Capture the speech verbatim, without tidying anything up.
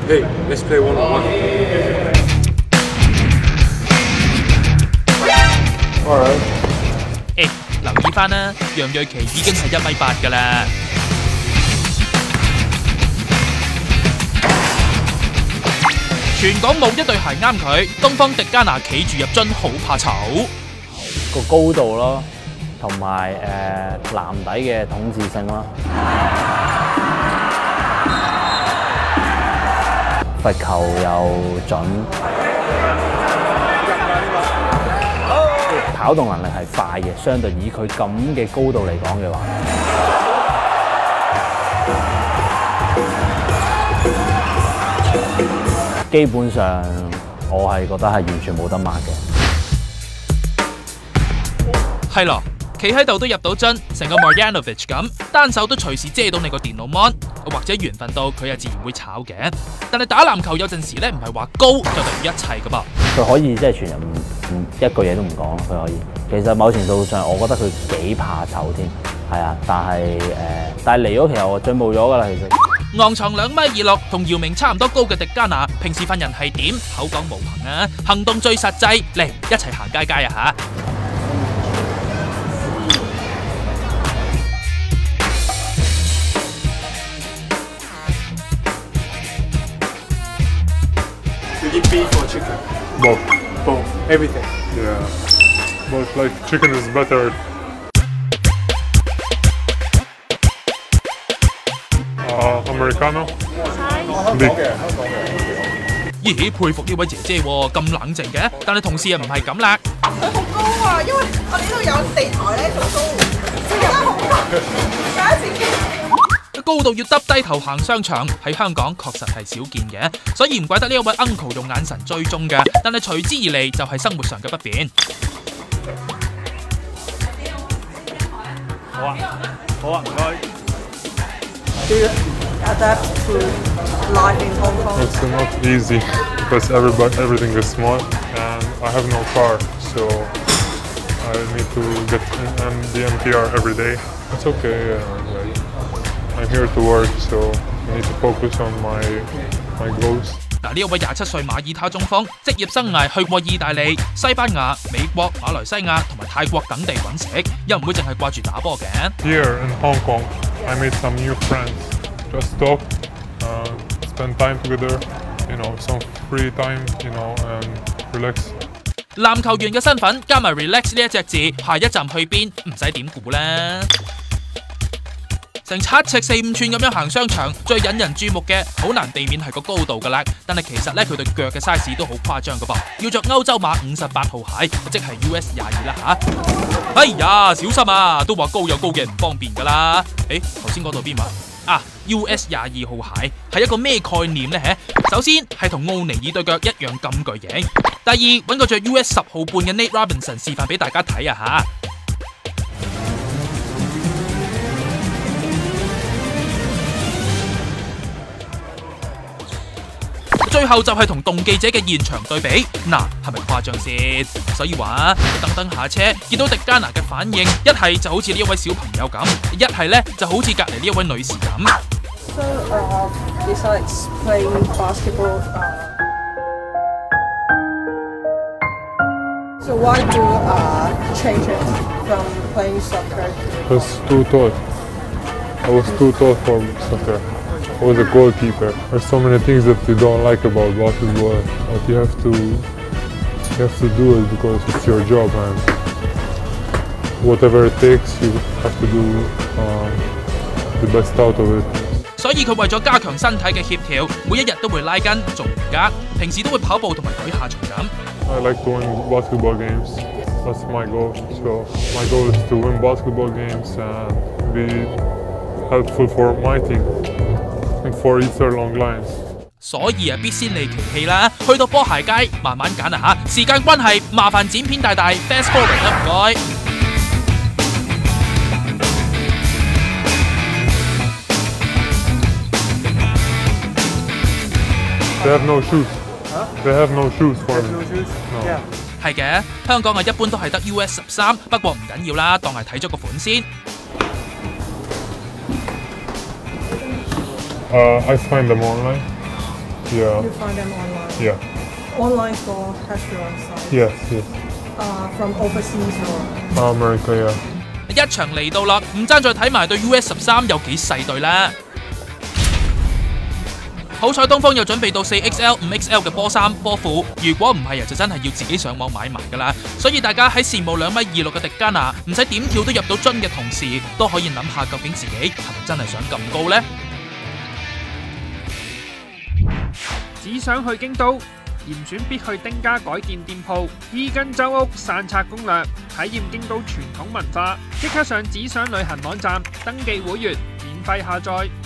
Hey, let's play one on one. Alright. 誒，留意翻啦，楊睿琪已經係一米八㗎啦。全港冇一對鞋啱佢，東方迪加拿企住入樽好怕醜。 個高度咯，同埋誒籃底嘅統治性咯。罰球又準，跑動能力係快嘅，相對以佢咁嘅高度嚟講嘅話，基本上我係覺得係完全冇得抹嘅。 係咯，企喺度都入到樽，成個 Marjanovic 咁，單手都隨時遮到你個電腦 mon， 或者緣分到佢又自然會炒嘅。但係打籃球有陣時咧，唔係話高就等於一切噶噃。佢可以即係全日唔唔一句嘢都唔講咯，佢可以。其實某程度上，我覺得佢幾怕醜添，係啊。但係誒、呃，但係嚟咗其實我進步咗㗎啦，其實。 昂藏兩米二六，同姚明差唔多高嘅迪加拿，平時份人係點？口講無憑啊，行動最實際。嚟一齊行街街啊嚇！ You eat beef or chicken? Both. Both. Everything. Yeah. But like chicken is better. Uh, Americano. Big. 咦，佩服呢位姐姐喎，咁冷靜嘅，但係同事又唔係咁啦。 佢好高啊，因為我哋呢度有地台咧，做高，真係好高。第一次見。 高度要耷低頭行商場，喺香港確實係少見嘅，所以唔怪得呢一位 uncle 用眼神追蹤嘅。但係隨之而嚟就係生活上嘅不便。 好啊，好啊，唔該。 Do you adapt to life in Hong Kong? It's not easy because everybody, everything is small, and I have no car, so I need to get in the M T R every day. It's okay. Uh, like, I'm here to work, so I need to focus on my my goals. 嗱，呢一位廿七歲馬爾他中鋒，職業生涯去過意大利、西班牙、美國、馬來西亞同埋泰國等地揾食，又唔會淨係掛住打波嘅。 Here in Hong Kong, I made some new friends. Just talk, uh, spend time together, you know, some free time, you know, and relax. 籃球員嘅身份加埋 relax 呢一隻字，下一站去邊唔使點估啦。成七尺四五寸咁樣行商場，最引人注目嘅好難避免係個高度㗎啦。但係其實咧，佢對腳嘅 size 都好誇張㗎噃，要着歐洲碼五十八號鞋，即係 U S 廿二啦嚇。哎呀，小心啊！都話高有高嘅唔方便㗎啦。誒，頭先講到邊話？啊 ，U S 廿二號鞋係一個咩概念呢？首先係同奧尼爾對腳一樣咁巨型。第二，揾個着 U S 十號半嘅 Nate Robinson 示範俾大家睇啊嚇。最後就係同動記者嘅現場對比，嗱係咪誇張先？所以話等等下車，見到迪加拿嘅反應，一係就好似呢一位小朋友咁，一係咧就好似隔離呢一位女士咁。 So, uh, besides playing basketball, uh, so why do you uh, change it from playing soccer? I was too tall. I was too tall for soccer. I was a goalkeeper. There's so many things that you don't like about basketball, but you have to you have to do it because it's your job, and whatever it takes, you have to do um, the best out of it. 所以佢為咗加強身體嘅協調，每一日都會拉筋做瑜伽，平時都會跑步同埋舉下重咁。 I like to win basketball games. That's my goal. So my goal is to win basketball games and be helpful for my team. For Easter long lines. 所以啊，必先利其器啦，去到波鞋街慢慢揀啊嚇。時間關係，麻煩剪片大大 fast forward 啦，唔該。 They have no shoes. Huh? They have no shoes for me. No shoes? No. Yeah. 係嘅，香港啊一般都係得 U S 十三，不過唔緊要啦，當係睇咗個款先。 Uh, I find them online. Yeah. You find them online. Yeah. Online store has your site. Yes. Yes. Uh, from overseas or. Uh, America. Yeah. 一場嚟到啦，唔爭再睇埋對 U S 十三有幾細隊啦。好彩東方有準備到四 X L、五 X L 嘅波衫、波褲，如果唔係啊，就真係要自己上網買埋㗎啦。所以大家喺羨慕兩米二六嘅迪加拿唔使點跳都入到樽嘅同時，都可以諗下究竟自己係咪真係想咁高呢？ 只想去京都，嚴選必去丁家改建店鋪，衣根周屋散策攻略，體驗京都傳統文化，即刻上只想旅行網站登記會員，免費下載。